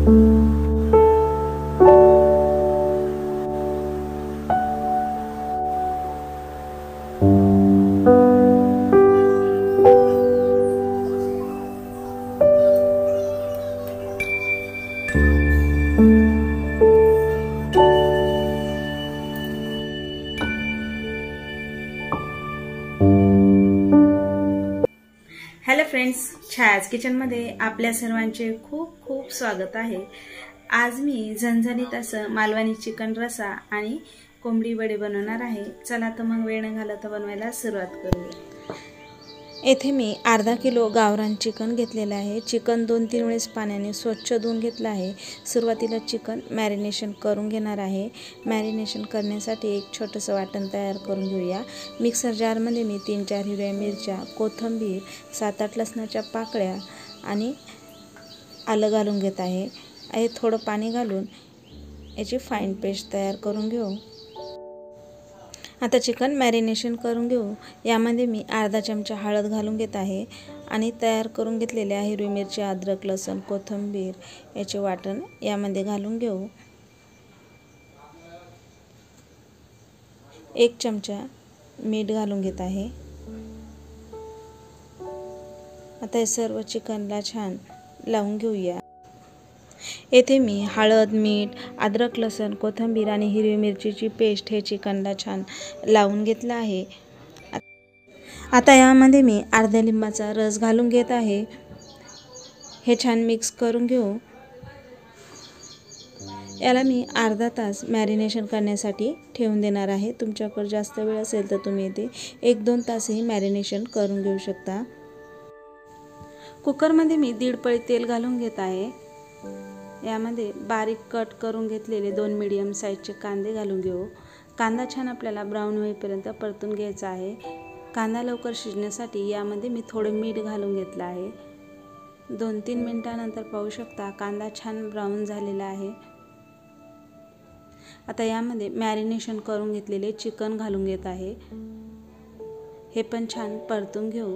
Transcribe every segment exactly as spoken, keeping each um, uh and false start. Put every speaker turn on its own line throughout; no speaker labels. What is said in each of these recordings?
Hello friends, छायाज किचनमध्ये आपल्या सर्वांचे खूप खूप स्वागत आहे। आज मी झणझणीत असं मालवणी चिकन रसा आणि कोंबडी वडे बनवणार आहे। चला तर मग वेळ न घालवता बनवायला सुरुवात करूया। येथे मी अर्धा किलो गावरान चिकन घेतलेलं आहे। चिकन दोन तीन वेळेस पाण्याने स्वच्छ धुवून घेतलं आहे। सुरुवातीला चिकन मॅरिनेशन करून घेणार आहे। मॅरिनेशन करण्यासाठी एक छोटंसं वाटण तयार करून घेऊया। मिक्सर जारमध्ये मी तीन चार हिरव्या मिरच्या, कोथिंबीर, सात आठ लसणाच्या पाकळ्या आणि आलं घालून घेत आहे। आहे थोडं पाणी घालून याची फाईन पेस्ट तयार करून घेऊ। आता चिकन मॅरिनेशन करून घेऊ। यामध्ये मी अर्धा चमचा हळद घालून घेत आहे आणि तयार करून घेतलेल्या हिरवी मिरची, अद्रक, लसूण, कोथिंबीर याचे वाटण यामध्ये घालून घेऊ। एक चमचा मीठ घालून घेत आहे। आता हे सर्व चिकनला छान लावून घेऊया। येथे मी हळद, मीठ, अद्रक, लसूण, कोथिंबीर आणि हिरवी मिरचीची पेस्ट हे चिकनला छान लावून घेतलं आहे। आता यामध्ये मी अर्ध्या लिंबाचा रस घालून घेत आहे। हे छान मिक्स करून घेऊ। याला मी अर्धा तास मॅरिनेशन करण्यासाठी ठेवून देणार आहे। तुमच्याकडे जास्त वेळ असेल तर तुम्ही इथे एक दोन तासही मॅरिनेशन करून घेऊ शकता। कुकरमध्ये मी दीड पळी तेल घालून घेत आहे। यामध्ये बारीक कट करून घेतलेले दोन मीडियम साईजचे कांदे घालून घेऊ। कांदा छान आपल्याला ब्राऊन होईपर्यंत परतून घ्यायचा आहे। कांदा लवकर शिजण्यासाठी यामध्ये मी थोडं मीठ घालून घेतलं आहे। दोन तीन मिनिटांनंतर पाहू शकता कांदा छान ब्राऊन झालेला आहे। आता यामध्ये मॅरिनेशन करून घेतलेले चिकन घालून घेत आहे। हे पण छान परतून घेऊ।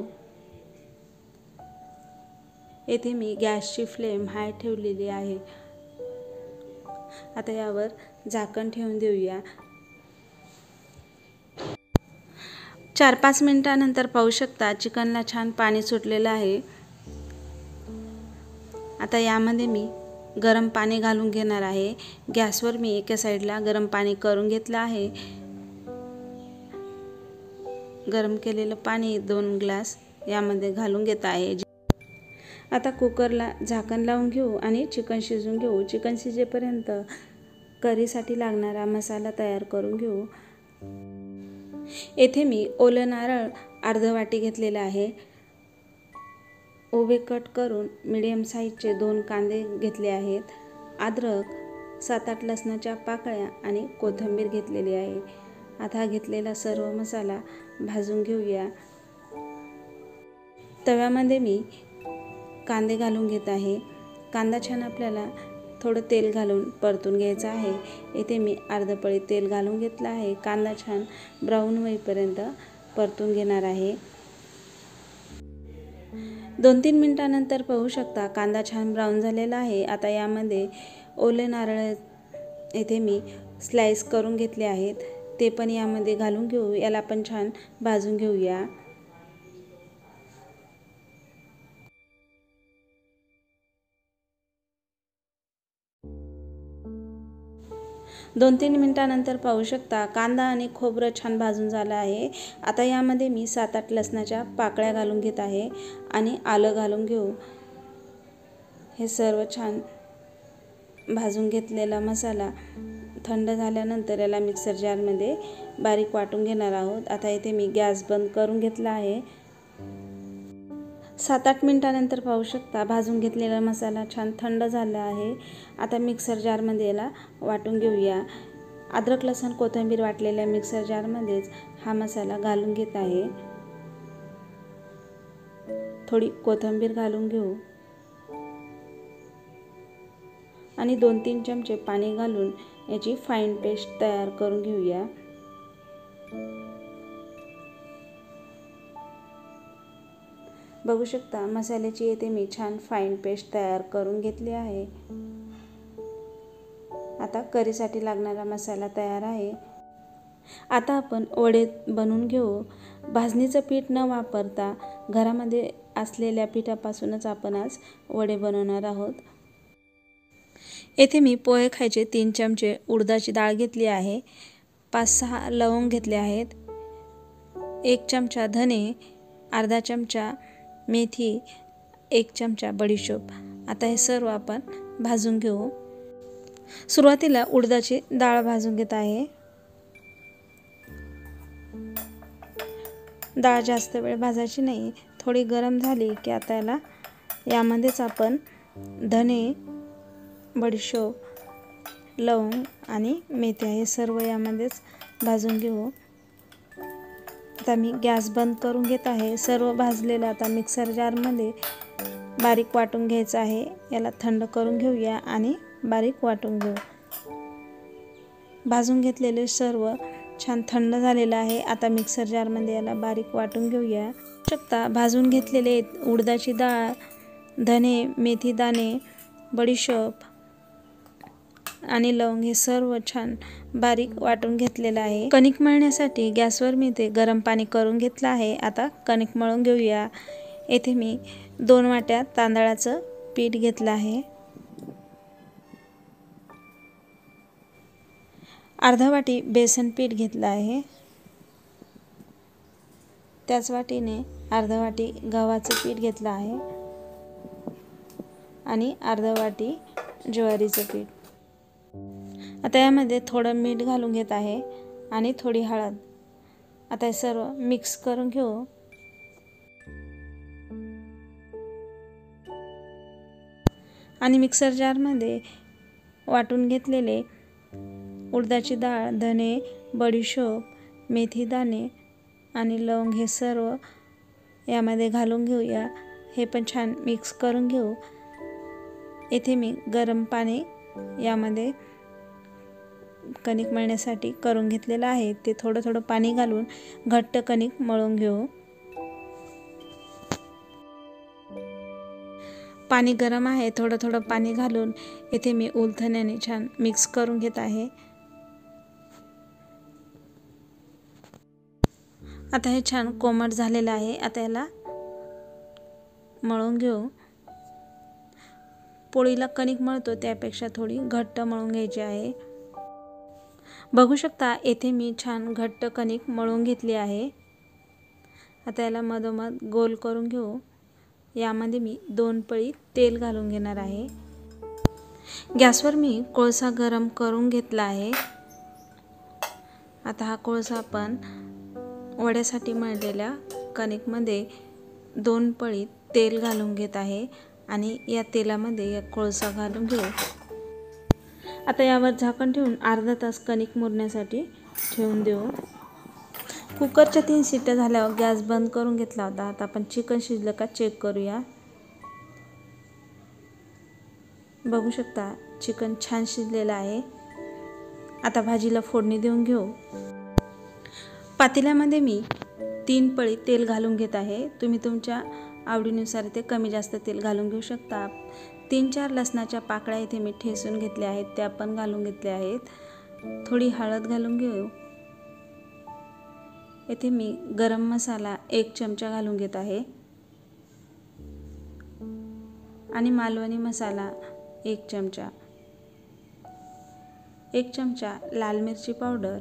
येथे मी गॅसची फ्लेम हाय ठेवलेली आहे। आता यावर झाकण ठेवून देऊया। चार पाच मिनिटांनंतर पाहू शकता चिकनला छान पाणी सुटलेलं आहे। आता यामध्ये मी गरम पाणी घालून घेणार आहे। गॅसवर मी एका साईडला गरम पाणी करून घेतलं आहे। गरम केलेलं पाणी दोन ग्लास यामध्ये घालून घेत आहे। आता कुकरला झाकण लावून घेऊ आणि चिकन शिजवून घेऊ। चिकन शिजेपर्यंत करीसाठी लागणारा मसाला तयार करून घेऊ। येथे मी ओलं नारळ अर्ध वाटी घेतलेला आहे। उभे कट करून मीडियम साईजचे दोन कांदे घेतले आहेत। अद्रक, सात आठ लसणाच्या पाकळ्या आणि कोथिंबीर घेतलेली आहे। आता घेतलेला सर्व मसाला भाजून घेऊया। तव्यामध्ये मी कांदे घालून घेत आहे। कांदा छान आपल्याला थोडं तेल घालून परतून घ्यायचा आहे। इथे मी अर्ध पळी तेल घालून घेतलं आहे। कांदा छान ब्राऊन होईपर्यंत परतून घेणार आहे। दोन तीन मिनिटांनंतर पाहू शकता कांदा छान ब्राऊन झालेला आहे। आता यामध्ये ओले नारळ इथे मी स्लाइस करून घेतले आहेत, ते पण यामध्ये घालून घेऊ। याला पण छान भाजून घेऊया। दोन तीन मिनिटांनंतर पाहू शकता कांदा आणि खोबरं छान भाजून झालं आहे। आता यामध्ये मी सात आठ लसणाच्या पाकळ्या घालून घेत आहे आणि आलं घालून घेऊ। हे सर्व छान भाजून घेतलेला मसाला थंड झाल्यानंतर याला मिक्सर जारमध्ये बारीक वाटून घेणार आहोत। आता इथे मी गॅस बंद करून घेतला आहे। सात आठ मिनिटांनंतर पाहू शकता भाजून घेतलेला मसाला छान थंड झाला आहे। आता मिक्सर जारमध्ये याला वाटून घेऊया। अद्रक, लसूण, कोथिंबीर वाटलेल्या मिक्सर जारमध्येच हा मसाला घालून घेत आहे। थोडी कोथिंबीर घालून घेऊ आणि दोन तीन चमचे पाणी घालून याची फाईन पेस्ट तयार करून घेऊया। बघू शकता मसाल्याची येथे मी छान फाईन पेस्ट तयार करून घेतली आहे। आता करीसाठी लागणारा मसाला तयार आहे. आता आपण वडे बनवून घेऊ. भाजणीचं पीठ न वापरता घरामध्ये असलेल्या पिठापासूनच आपण आज वडे बनवणार आहोत. येथे मी पोहे खायचे तीन चमचे उडदाची डाळ घेतली आहे. पाच सहा लवंग घेतले आहेत. एक चमचा धने, अर्धा चमचा मेथी, एक चमचा बडीशोप. आता हे सर्व आपण भाजून घेऊ. सुरुवातीला उडदाची डाळ भाजून घेत आहे. डाळ जास्त वेळ भाजायची नाही. थोडी गरम झाली की आता याला यामध्येच आपण धने, बडीशोप, लवंग आणि मेथी हे सर्व यामध्येच भाजून घेऊ. आता मी गॅस बंद करून घेत आहे. सर्व भाजलेलं आता मिक्सर जारमध्ये बारीक वाटून घ्यायचं आहे. याला थंड करून घेऊया आणि बारीक वाटून घेऊ. भाजून घेतलेले सर्व छान थंड झालेलं आहे. आता मिक्सर जारमध्ये याला बारीक वाटून घेऊया. शकता भाजून घेतलेले उडदाची डाळ, धने, मेथी दाणे, बडीशोप आणि लवंग हे सर्व छान बारीक वाटून घेतलेलं आहे. कणिक मळण्यासाठी गॅसवर मी ते गरम पाणी करून घेतलं आहे. आता कणिक मळून घेऊया. येथे मी दोन वाट्या तांदळाचं पीठ घेतलं आहे. अर्धा वाटी बेसन पीठ घेतलं आहे. त्याच वाटीने अर्धा वाटी गव्हाचं पीठ घेतलं आहे आणि अर्धा वाटी ज्वारीचं पीठ. आता यामध्ये थोडं मीठ घालून घेत आहे आणि थोडी हळद. आता हे सर्व मिक्स करून घेऊ. आणि मिक्सर जारमध्ये वाटून घेतलेले उडदाची डाळ, धने, बडीशोप, मेथी दाणे आणि लवंग हे सर्व यामध्ये घालून घेऊया. हे पण छान मिक्स करून घेऊ. येथे मी गरम पाणी यामध्ये कणिक मळण्यासाठी करून घेतलेलं आहे. ते थोडं थोडं पाणी घालून घट्ट कणिक मळून घेऊ. पाणी गरम आहे. थोडं थोडं पाणी घालून येथे मी उलथण्याने छान मिक्स करून घेत आहे. आता हे छान कोमट झालेलं आहे. आता याला मळून घेऊ. पोळीला कणिक मळतो त्यापेक्षा थोडी घट्ट मळून घ्यायची आहे. बघू शकता येथे मी छान घट्ट कणिक मळून घेतली आहे. आता याला मधोमध गोल करून घेऊ. यामध्ये मी दोन पळी तेल घालून घेणार आहे. गॅसवर मी कोळसा गरम करून घेतला आहे. आता हा कोळसा आपण वड्यासाठी मळलेल्या कणिकमध्ये दोन पळी तेल घालून घेत आहे आणि या तेलामध्ये या कोळसा घालून घेऊ. आता यावर झाकण ठेवून अर्धा तास कणिक मुरण्यासाठी ठेवून देऊ. कुकरच्या तीन शिट्ट्या झाल्यावर गॅस बंद करून घेतला होता. आता आपण चिकन शिजलं का चेक करूया. बघू शकता चिकन छान शिजलेलं आहे. आता भाजीला फोडणी देऊन घेऊ. पातेल्यामध्ये मी तीन पळी तेल घालून घेत आहे. तुम्ही तुमच्या आवडीनुसार ते कमी जास्त तेल घालून घेऊ शकता. तीन चार लसणाच्या पाकळ्या इथे मी ठेचून घेतल्या आहेत, त्या पण घालून घेतल्या आहेत. थोडी हळद घालून घेऊ. येथे मी गरम मसाला एक चमचा घालून घेत आहे आणि मालवणी मसाला एक चमचा, एक चमचा लाल मिरची पावडर,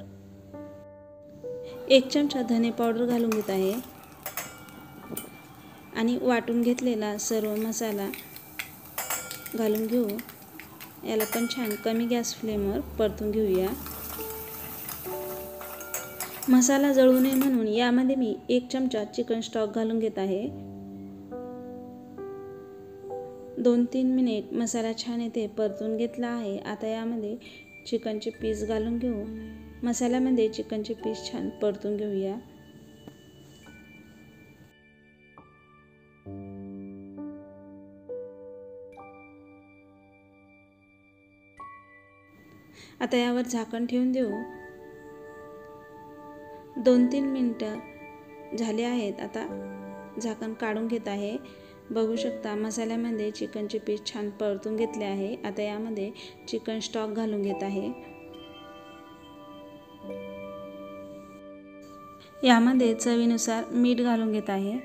एक चमचा धने पावडर घालून घेत आहे आणि वाटून घेतलेला सर्व मसाला घालून घेऊ. याला पण छान कमी गॅस फ्लेमवर परतून घेऊया. मसाला जळू नये म्हणून यामध्ये मी एक चमचा चिकन स्टॉक घालून घेत आहे. दोन तीन मिनिट मसाला छान येथे परतून घेतला आहे. आता यामध्ये चिकनचे पीस घालून घेऊ. मसाल्यामध्ये चिकनचे पीस छान परतून घेऊया. आता यावर झाकण ठेवून देऊ. दोन तीन मिनटं झाले आहेत. आता झाकण काढून घेत आहे. बघू शकता मसाल्यामध्ये चिकनचे पीस छान परतून घेतले आहे। आता यामध्ये चिकन स्टॉक घालून घेत आहे। यामध्ये चवीनुसार मीठ घालून घेत आहे।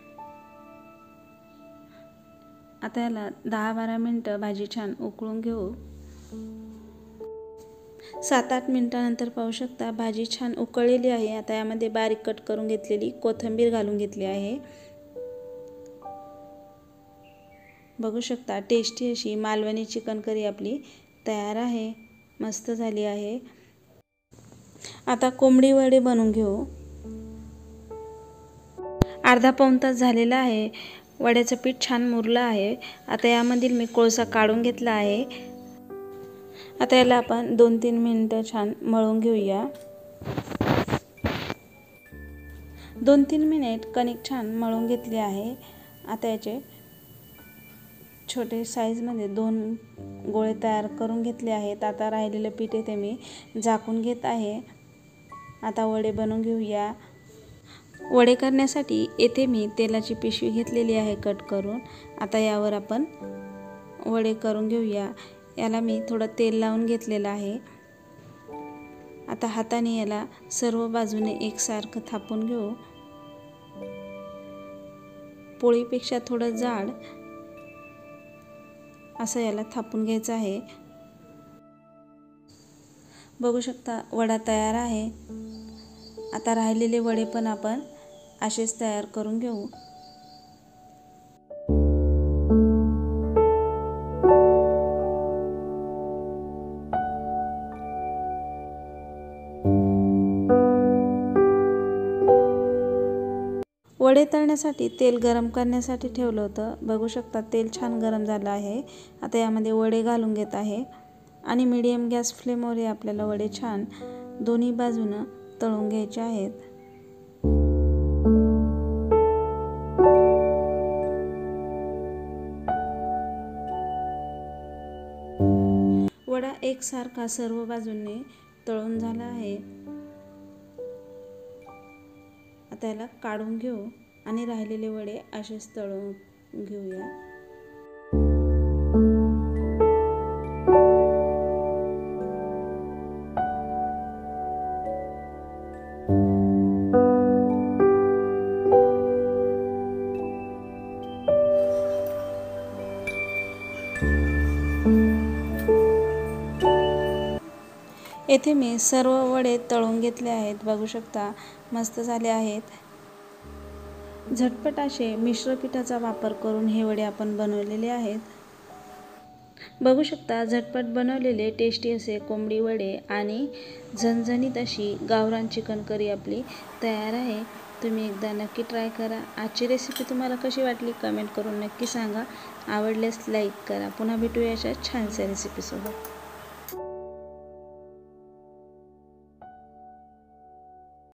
आता याला दहा बारा मिनटं भाजी छान उकळून घेऊ। सात आठ मिनिटानंतर पाहू शकता भाजी छान उकळलेली आहे। आता यामध्ये बारीक कट करून घेतलेली कोथिंबीर घालून घेतली आहे। बघू शकता टेस्टी अशी मालवणी चिकन करी आपली तयार आहे, मस्त झाली आहे। आता कोंबडी वडे बनवून घेऊ। अर्धा पाऊण तास झालेला आहे। वड्याचं पीठ छान मुरलं आहे। आता यामधील मी कोळसा काढून घेतला आहे। आता याला आपण दोन तीन मिनिटं छान मळून घेऊया। दोन तीन मिनिट कणिक छान मळून घेतली आहे। आता याचे छोटे साईजमध्ये दोन गोळे तयार करून घेतले आहेत। आता राहिलेलं पीठ ते मी झाकून घेत आहे। आता वडे बनवून घेऊया। वडे करण्यासाठी येथे मी तेलाची पिशवी घेतलेली आहे कट करून। आता यावर आपण वडे करून घेऊया। याला मी थोडं तेल लावून घेतलेलं आहे। आता हाताने याला सर्व बाजूने एकसारखं थापून घेऊ। पोळीपेक्षा थोडं जाड असं याला थापून घ्यायचं आहे। बघू शकता वडा तयार आहे। आता राहिलेले वडे पण आपण असेच तयार करून घेऊ। वडे तळण्यासाठी तेल गरम करण्यासाठी ठेवलं होतं। बघू शकता तेल छान गरम झालं आहे। आता यामध्ये वडे घालून घेत आहे आणि मीडियम गॅस फ्लेमवर हे आपल्याला वडे छान दोन्ही बाजूनं तळून घ्यायचे आहेत। वडा एकसारखा सर्व बाजूंनी तळून झाला आहे। आता याला काढून घेऊ आणि राहिलेले वडे असेच तळून घेऊया। येथे मी सर्व वडे तळून घेतले आहेत। बघू शकता मस्त झाले आहेत। झटपट असे मिश्र पिठाचा वापर करून हे वडे आपण बनवलेले आहेत। बघू शकता झटपट बनवलेले टेस्टी असे कोंबडी वडे आणि झणझणीत अशी गावरान चिकन करी आपली तयार आहे। तुम्ही एकदा नक्की ट्राय करा। आजची रेसिपी तुम्हाला कशी वाटली कमेंट करून नक्की सांगा। आवडल्यास लाईक करा। पुन्हा भेटूया अशा छानशा रेसिपीसोबत।